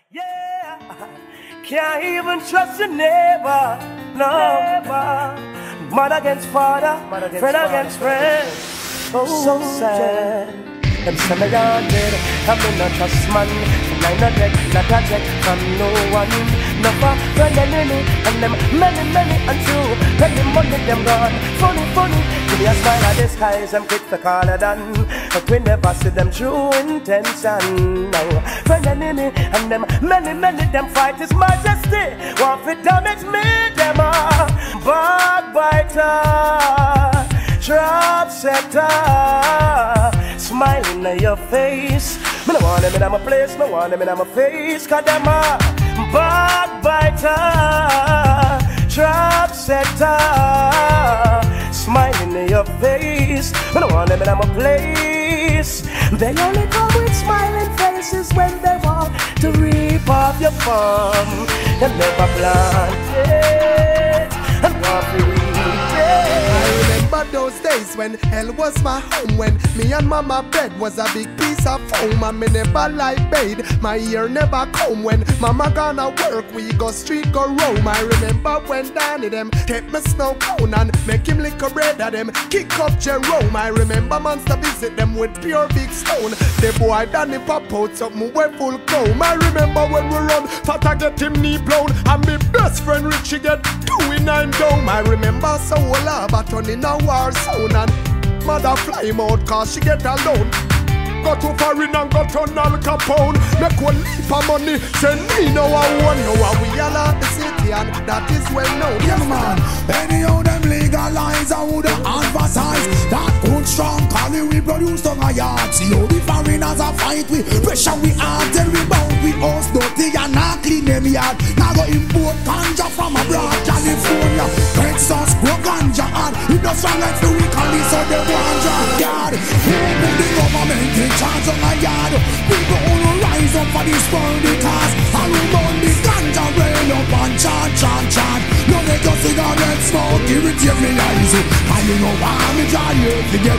Yeah, can't even trust your neighbor. No, neighbor. Mother against father, friend against friend. Oh, so sad. Them say me haunted, I me not trust man. And I not a jet from no one. No for friend enemy, and them many until when the money them gone. Funny, give me a smile at the skies, them quick to call it done. But we never see them true intention. No, friend enemy, and them many them fight his majesty. Want to damage me, them are backbiter, trap setter. Smiling at your face. Me no want them in my place, me want them in my face. Cause them a backbiter, trap setter. Smiling at your face. Me no want them in my place. They only come with smiling faces when they want to reap off your farm. They never plant it and want to reap it. I remember those days when hell was my home, when me and mama bed was a big piece of foam, and me never like bathe, my ear never comb. When mama gonna work, we go street go roam. I remember when Danny them take me snow cone and make him lick a bread at them, kick up Jerome. I remember monster visit them with pure big stone. The boy Danny pop out something way full chrome. I remember when we run, Fata get him knee blown, and me best friend Richie get 2 in 9 down. I remember Sola but turning a war zone, and mother fly him out cause she get alone. Go to foreign and go to Al Capone. Make one leap of money, send me no one. No one we all at the city, and that is well known. Yeah man, anyhow them legalize, I would emphasize that good strong collie we produce on a yard. See how the foreigners are fight we pressure we hard, then we bound we host dirty and not clean them yard. Now go import ganja from abroad, California, Texas, grow ganja and it does sound like the weak and so they want drop yard. Who put the government in charge of my yard? People who rise up for this world because all who burn the ganja rail up and chant. No make your cigarette smoke irritate me eyes, and you know why me try to get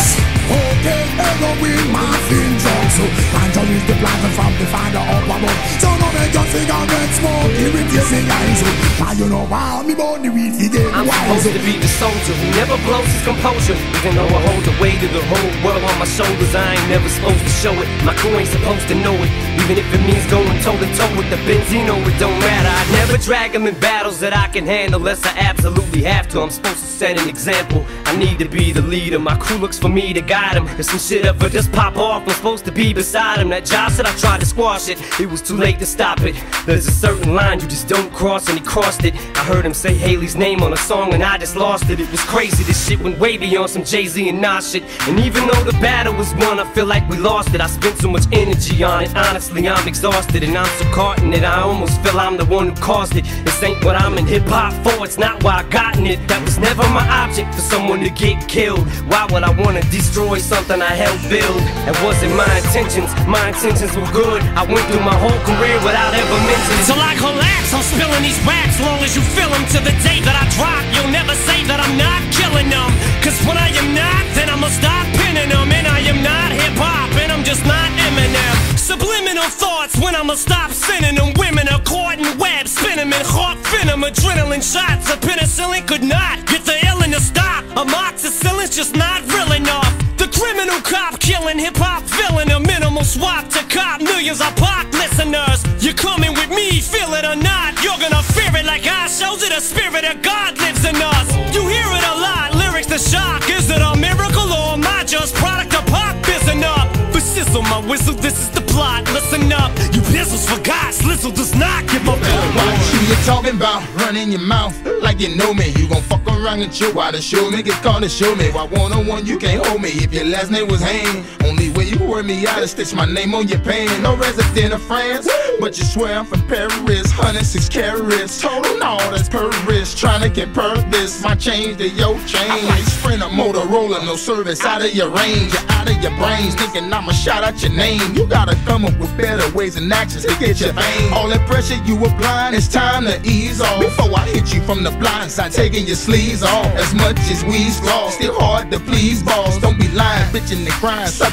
okay, heroin, morphine, drugs. So ganja is the plant from the father up above. So no make your cigarette smoke irritate me eyes, and you know why me burn the weed to get I'm wise. supposed to be the soldier who never blows his composure, even though I hold the weight of the whole world on my shoulders. I ain't never supposed to show it. My crew ain't supposed to know it, even if it means going toe to toe with the Benzino. It don't matter. I never drag them in battles that I can handle unless I absolutely have to. I'm supposed to set an example. I need to be the leader. My crew looks for me to guide them. If some shit ever just pop off, I'm supposed to be beside him. That job said I tried to squash it. It was too late to stop it. There's a certain line you just don't cross, and he crossed it. I heard him say Haley's name on a song and I just lost it. It was crazy. This shit went way beyond some Jay-Z and Nas shit. And even though the battle was won, I feel like we lost it. I spent so much energy on it. Honestly, I'm exhausted and I'm so caught in it. I almost feel I'm the one who caused it. This ain't what I'm in hip-hop for. It's not why I gotten it. That was never my object, for someone to get killed. Why would I wanna destroy something I helped build? That wasn't my intentions. My intentions were good. I went through my whole career without ever mentioning. Till I collapse, I'm spilling these raps. Long as you feel them to the day that I drop, you'll never say that I'm not killing them. Cause when I am not, then I'ma stop pinning them. And I am not hip-hop, and I'm just not Eminem. Subliminal thoughts when I'ma stop sending them. Women are caught in webs, spin them in hawk venom. Adrenaline shots of penicillin could not get the illin to stop. Amoxicillin's just not real enough. The criminal cop killing hip-hop villain. A minimal swap to cop millions of pop listeners. You're coming with me, feel it or not. You're gonna fear it like I shows it. The spirit of God lives in us. You hear it a lot, lyrics to shock. Is it a miracle or am I just product of pop? Isn't up, but sizzle my whistle, this is the plot. Listen up, you pizzles forgot. Slizzle does not give up. Who you talking about? Running your mouth like you know me. You gon' fuck around and chill while the show me. Get called to show me. Why one-on-one you can't hold me. If your last name was Hain, only way you word me out is stitch my name on your pan. No resident of France, but you swear I'm from Paris. 106 carats, total, no, that's per wrist. Trying to get per this, my change to your chain. I'm like Sprinter, Motorola, no service out of your range. You're out of your brains, thinking I'ma shout out your name. You gotta come up with better ways and actions to get your vein. All that pressure you applying, it's time to ease off. Before I hit you from the blind side, taking your sleeves off. As much as we's lost, still hard to please, boss. Don't be lying, bitching and crying, sucking the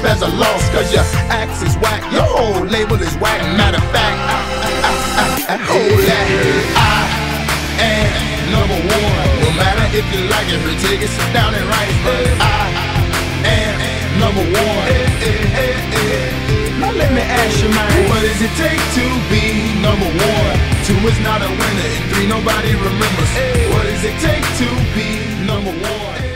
as a loss, cause your axe is whack, your whole label is whack. Matter of fact, hold that. I am number one. No matter if you like it or take it, sit down and write it. I am number one. Now let me ask you, man, what does it take to be number one? 2 is not a winner, and 3 nobody remembers. What does it take to be number one?